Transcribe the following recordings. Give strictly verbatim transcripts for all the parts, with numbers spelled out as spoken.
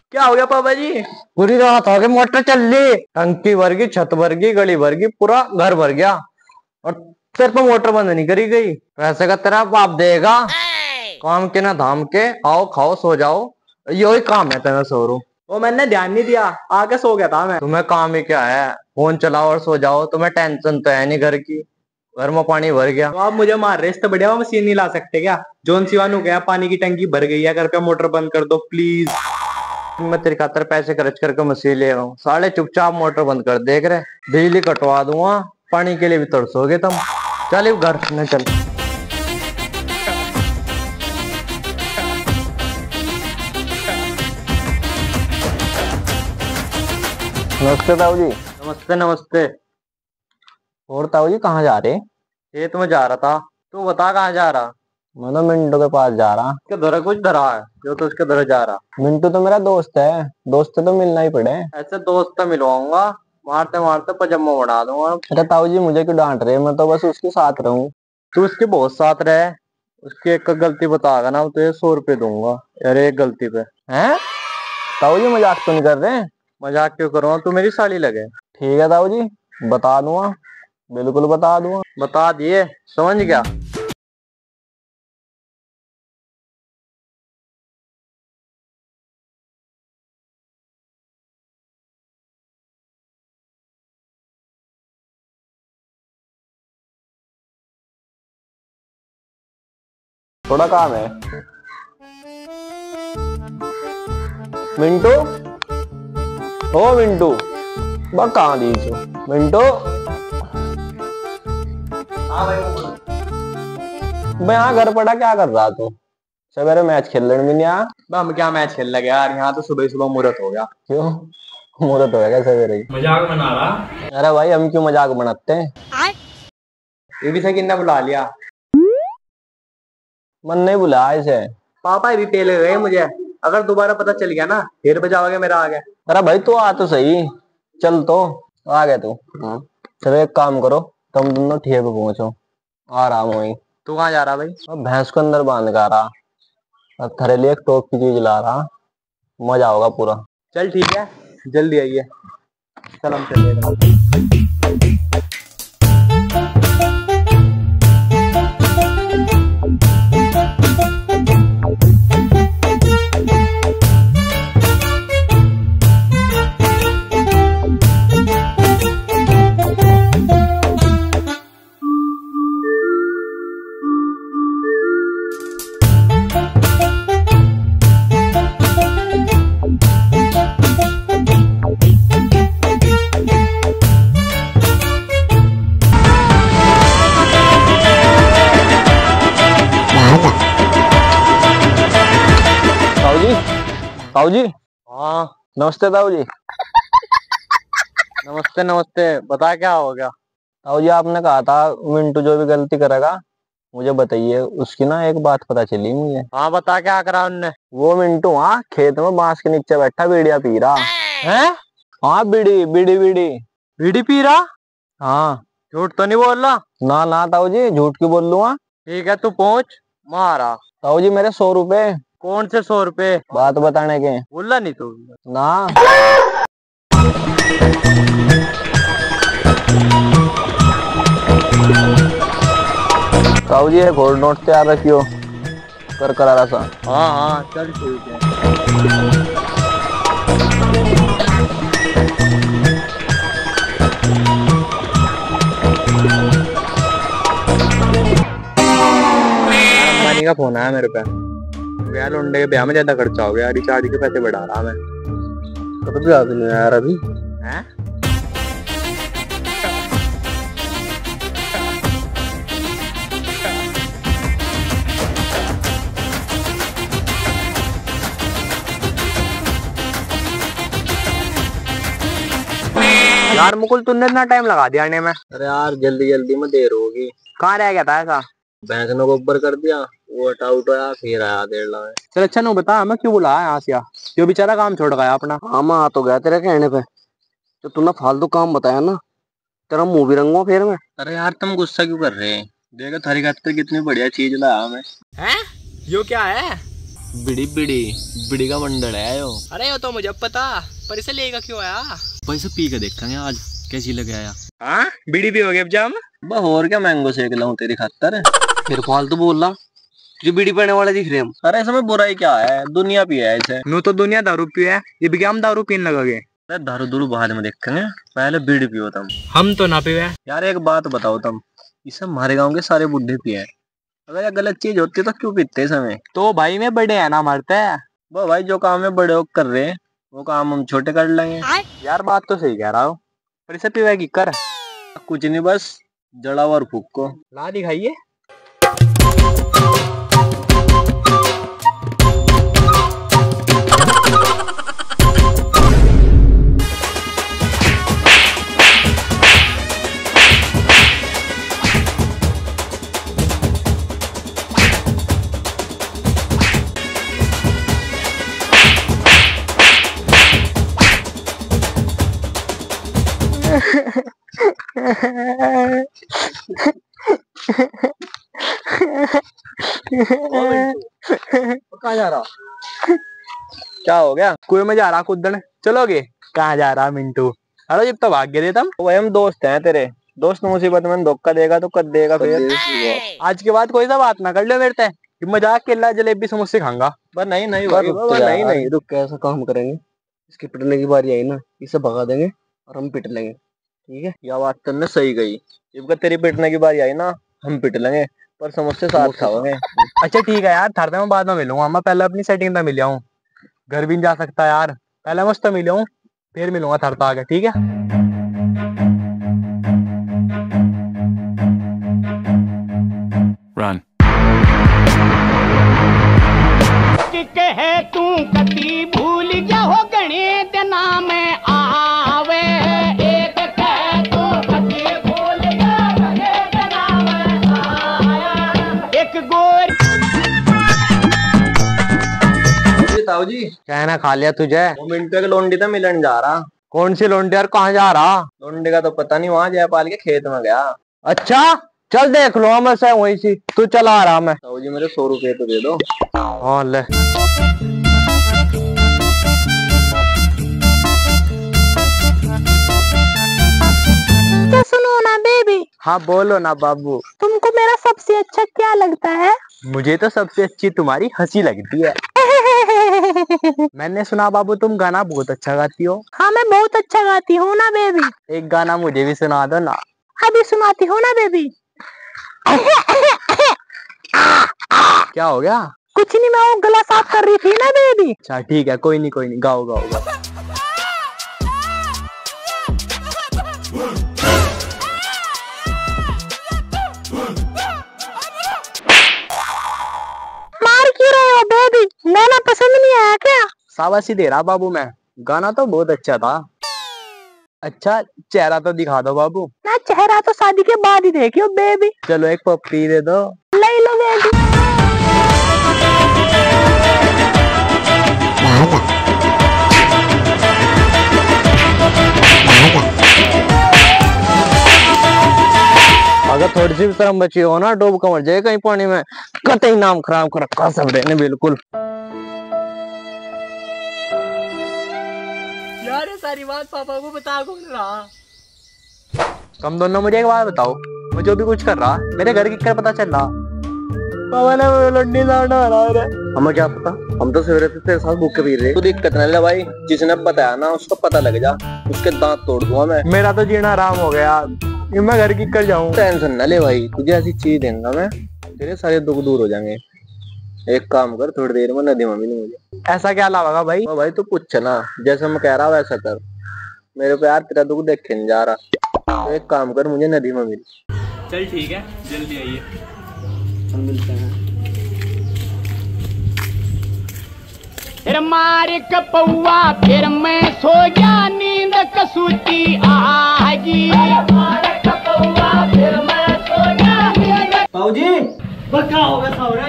क्या हो गया पापा जी? पूरी रात हो गई, मोटर चल रही, टंकी भर गई, छत भर गई, गली भर गई, पूरा घर भर गया और तेरे पर मोटर बंद नहीं करी गई। पैसे का तेरा बाप देगा। काम के ना धाम के, आओ खाओ सो जाओ, यही काम है तेरा। सो रू वो मैंने ध्यान नहीं दिया, आके सो गया था मैं। तुम्हें काम ही क्या है, फोन चलाओ और सो जाओ। तुम्हें टेंशन तो है नहीं घर की, घर में पानी भर गया। तो आप मुझे मार रहे, इससे बढ़िया वो मशीन नहीं ला सकते क्या? जोन सिवानू गया, पानी की टंकी भर गई है, कृपया मोटर बंद कर दो प्लीज। मैं तेरी खातर पैसे खर्च करके मशीन ले रहा हूँ, साले चुपचाप मोटर बंद कर। देख रहे, बिजली कटवा दूंगा, पानी के लिए भी तरसोगे तुम। चल घर न चल। नमस्ते ताऊ जी। नमस्ते नमस्ते। और ताऊ जी कहाँ जा रहे? खेत में जा रहा था। तू बता कहाँ जा रहा? मैं तो मिंटू के पास जा रहा। उसके धरा कुछ धरा है जो तो उसके धरा जा रहा? मिंटू तो मेरा दोस्त है, दोस्त से तो मिलना ही पड़े। ऐसे दोस्त तो मिलवाऊंगा, मारते मारते पजामा बना दूंगा। अरे ताऊ जी मुझे क्यों डांट रहे, मैं तो बस उसके साथ रहूं। तू उसके बहुत साथ रहे, उसकी एक गलती बतागा ना तो ये सौ रुपये दूंगा। अरे एक गलती पे। हैं ताऊ जी, मजाक तो नहीं कर रहे? मजाक क्यों करूँगा, तू मेरी साली लगे। ठीक है ताऊ जी, बता दूंगा, बिल्कुल बता दूंगा। बता दिए, समझ गया। थोड़ा काम है। मिंटू, ओ मिंटू, बस कहाँ दी छो? मिंटू मैं यहाँ घर पड़ा, क्या कर रहा तू? सवेरे मैच खेलने भी नहीं आया? हम क्या मैच खेल लगे यार, यहाँ तो सुबह सुबह मुहूर्त हो गया। क्यों मुहूर्त हो गया सवेरे ही? मजाक बना रहा। अरे भाई हम क्यों मजाक बनाते हैं? ये भी से किन्ना बुला लिया। मन नहीं बुलाया इसे। पापा भी पेल गए मुझे, अगर दोबारा पता चल गया ना फिर बजाओगे मेरा आगे। अरे भाई तू आ तो सही, चल तो आ गया तू। चलो एक काम करो, तुम दोनों ठिये पे पहुंचो, आ रहा हूँ वहीं। तू कहाँ जा रहा भाई? मैं भैंस को अंदर बांध का रहा, अब थारे लिए एक टॉप की चीज ला रहा, मजा होगा पूरा। चल ठीक है, जल्दी आइए। चल हम चलेगा। ताऊ जी। हाँ नमस्ते ताऊ जी। नमस्ते नमस्ते, बता क्या हो गया? ताऊ जी आपने कहा था मिंटू जो भी गलती करेगा मुझे बताइए, उसकी ना एक बात पता चली मुझे। हाँ बता क्या करा उनने? वो मिंटू हाँ खेत में बांस के नीचे बैठा बीड़िया पी रहा है। हाँ बीड़ी बीड़ी बीड़ी बीड़ी पी रहा? हाँ। झूठ तो नहीं बोल रहा? ना ना ताऊ जी झूठ क्यों बोल लूंगा। ठीक है तू पहुंच, मारा। ताऊ जी मेरे सौ रुपए। कौन से सौ रुपए? बात बताने के। बोला नहीं तू ना। ताऊ जी एक और नोट तैयार रखियो, कर करारा सा। हाँ हाँ चल ठीक है। अंबानी का फोन आया मेरे पे, यार लौंडे के ब्याह में ज्यादा खर्चा हो गया, रिचार्ज के पैसे बढ़ा रहा मैं। तो भी आ नहीं यार अभी हैं? यार मुकुल तुमने इतना टाइम लगा दिया आने में। अरे यार जल्दी जल्दी में देर होगी। कहाँ रह गया था ऐसा? भैंस ने गोबर कर दिया, वो हटा उठाया फिर आया देर लगा। चल अच्छा नो बता हमें क्यों बुलाया यहाँ से? जो बेचारा काम छोड़ गया अपना। हाँ मैं आ तो गया तेरे कहने पे, तो तूने फालतू काम बताया ना, तेरा मुंह भी रंगूंगा फिर मैं। अरे यार तुम गुस्सा क्यों कर रहे हैं? देखो थारी खातिर कितनी बढ़िया चीज लाया मैं। हैं? यो क्या है? बिड़ी बिड़ी बिड़ी का बंडल है यो। अरे वो तो मुझे पता, पर इसे लेगा क्यों आया? भाई से पी के देखेंगे आज कैसी लगे आया। हाँ बीड़ी भी हो गया अब जाम। बस और क्या मैंगो शेक लाऊं तेरी खातर। फिर फालतू बोल रहा, तुझे बीड़ी पीने वाले दिख रहे हम। अरे इसमें बुराई क्या है, दुनिया पी है इसे। नू तो दुनिया दारू पी है, ये भी हम दारू पीने लगोगे। दारू दूरू बाद में देखेंगे, पहले बीड़ी पियो तुम। हम तो ना पीवे। यार एक बात बताओ तुम, इसे हमारे गांव के सारे बुढ़े पिए, अगर ये गलत चीज होती तो क्यों पीते समय? तो भाई में बड़े है ना मरते है। वो भाई जो काम में बड़े हो कर रहे हैं वो काम हम छोटे कर लेंगे। यार बात तो सही कह रहा हो, पर इसे पीवे की कर। कुछ नहीं, बस जड़ा और फूक को ला दिखाइए। कहाँ जा रहा? क्या हो गया? कुएं में जा रहा कूदने, चलोगे? कहाँ जा रहा मिंटू? अरे जब तो भाग गए थे तुम। भाई हम दोस्त हैं तेरे, दोस्त मुसीबत में धोखा देगा तो कद देगा फिर। आज के बाद कोई सा बात ना कर लो मेरे से, मजाक के ला जलेबी समोसे खाऊंगा। पर नहीं नहीं भाई, नहीं नहीं रुक, कैसा काम करेंगे, इसके पिटने की बारी आई ना, इसे भगा देंगे और हम पिट लेंगे, ठीक है? यह बात तुमने सही कही, जब तेरी पिटने की बारी आई ना हम पिट लेंगे, पर समोसे साथ खाओगे। अच्छा ठीक है यार, थरते मैं बाद में मिलूंगा, मैं पहले अपनी सेटिंग में मिल आऊँ, घर भी नहीं जा सकता यार, पहले मैं उससे मिलूं फिर मिलूंगा थरता आगे, ठीक है? Run. है तू कति भूल जा हो गणित नाम आवे, एक कह तू कति भूल जा गणित नाम आया, एक गोर। ताऊ जी कहना खा लिया तुझे? वो मिंटू के लोंडी था मिलन जा रहा। कौन सी लोंडी और कहाँ जा रहा? लोंडी का तो पता नहीं, वहाँ जयपाल के खेत में गया। अच्छा चल देख लो, मैं से वही सी, तू चला आ रहा मैं। ताऊ जी मेरे सौ रुपए तो दे दो। हाँ ले। तो सुनो ना बेबी। हाँ बोलो ना बाबू। तुमको मेरा सबसे अच्छा क्या लगता है? मुझे तो सबसे अच्छी तुम्हारी हंसी लगती है। मैंने सुना बाबू तुम गाना बहुत अच्छा गाती हो। हाँ मैं बहुत अच्छा गाती हूँ ना बेबी। एक गाना मुझे भी सुना दो ना। अभी सुनाती हूँ ना बेबी। क्या हो गया? कुछ नहीं, मैं वो गला साफ कर रही थी ना बेबी। अच्छा ठीक है, कोई नहीं कोई नहीं, गाओ गाओ गाओ। मार क्यों रहे हो बेबी? गाना पसंद नहीं आया क्या? शाबाशी दे रहा बाबू मैं, गाना तो बहुत अच्छा था। अच्छा चेहरा तो दिखा दो बाबू। ना चेहरा तो शादी के बाद ही देखियो बेबी। चलो एक पप्पी दे दो। ले लो बेबी। अगर थोड़ी सी भी शर्म बची हो ना, डूब कर मर जाए कहीं पानी में, कतई नाम खराब कर रखा सब ने बिल्कुल। यार ये सारी बात पापा को बता कौन रहा? तुम दोनों मुझे एक बात बताओ, मैं जो भी कुछ कर रहा मेरे घर की क्या पता चल रहा? पापा ने लड्डी लाना रहा। हमें क्या पता, हम तो सवेरे तेरे साथ भूखे पी रहे। तू दिक्कत न ले भाई, जिसने बताया ना उसको पता लग जा, उसके दांत तोड़ दूंगा मैं। मेरा तो जीना आराम हो गया, मैं घर की कर जाऊं। टेंशन न ले भाई, तुझे ऐसी चीज देंगे मैं, तेरे सारे दुख दूर हो जाएंगे। एक काम कर, थोड़ी देर में नदी में मिल मुझे। ऐसा क्या लावा भाई? ओ भाई तू पूछ ना, जैसे मैं कह रहा वैसा कर, मेरे पे यार तेरा दुख देखे नहीं जा रहा, तो एक काम कर मुझे नदी में मिल। चल ठीक है, जल्दी आइए, हम मिलते हैं। फिर मार कपौआ फिर मैं सो गया, नींद कसूती आगी। ताऊ जी क्या हो गया सावरे?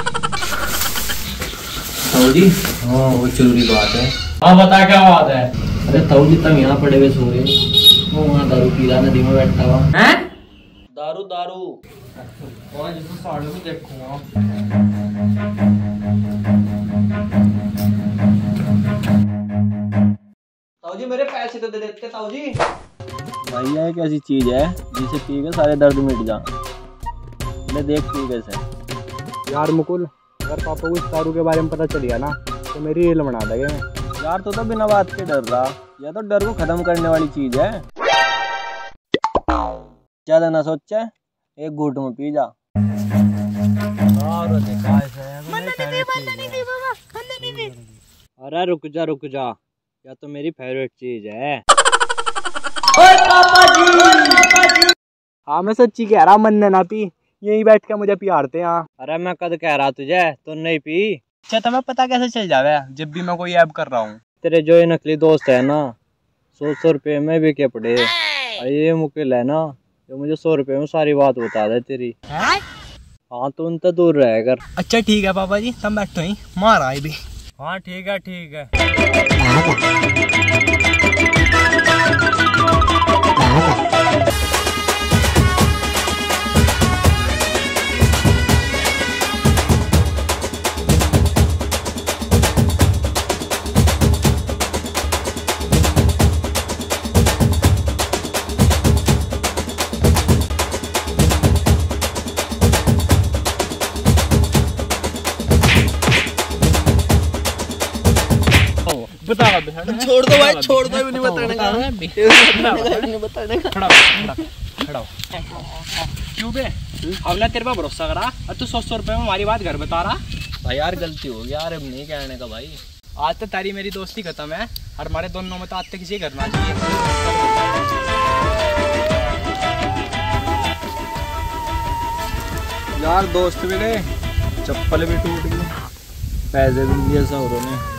ताऊ जी हाँ वो जरूरी बात है। हाँ बता क्या बात है? अरे ताऊ जी तुम यहाँ पड़े हुए सो रहे, वो वहाँ दारू पी रहा नदी में बैठा हुआ। हैं? दारू दारू। आज तो साड़ू भी देखूंगा। ताऊ जी मेरे पैसे तो दे देते ताऊ जी। भैया एक ऐसी चीज है जिसे पी के सारे दर्द मिट जा। मैं देख पी कैसे। यार मुकुल, अगर पापा को इस दारू के बारे में पता चल गया ना तो मेरी रील बना देंगे। यार तो तो बिना बात के डर रहा। यह तो डर को खत्म करने वाली चीज है। ज्यादा ना सोचे, एक घूंट में पी जा। अरे रुक जा रुक जा, या तो मेरी फेवरेट चीज है। हाँ मैं सच्ची कह रहा, मन ना पी, यहीं बैठ के मुझे पियारते हैं। अरे मैं कद कह रहा तुझे तो नहीं पी। अच्छा तुम्हें पता कैसे चल जावे जब भी मैं कोई ऐप कर रहा हूँ? तेरे जो ये नकली दोस्त है ना, सौ सौ रुपये में भी के पड़े। और ये मुकिल है ना, जो मुझे सौ रुपये में सारी बात बता दे तेरी। हाँ तो उनसे दूर रह कर। अच्छा ठीक है पापा जी, तुम बैठो ही, मार आए भी। हाँ ठीक है ठीक है। बता छोड़ दो भाई, छोड़ दो, नहीं बताने का नहीं बताने का। खड़ा खड़ा क्यों बे? अब ना तेरे पे भरोसा करा और तू सौ सौ रुपए में हमारी बात घर बता रहा। भाई यार गलती हो गई यार, अब नहीं कहने का भाई। आज तो तारी मेरी दोस्ती खत्म है और हमारे दोनों में तो आज तक किसी करना चाहिए। यार दोस्त भी गए, चप्पल भी टूट गई, पैसे भी दिए सौरों ने।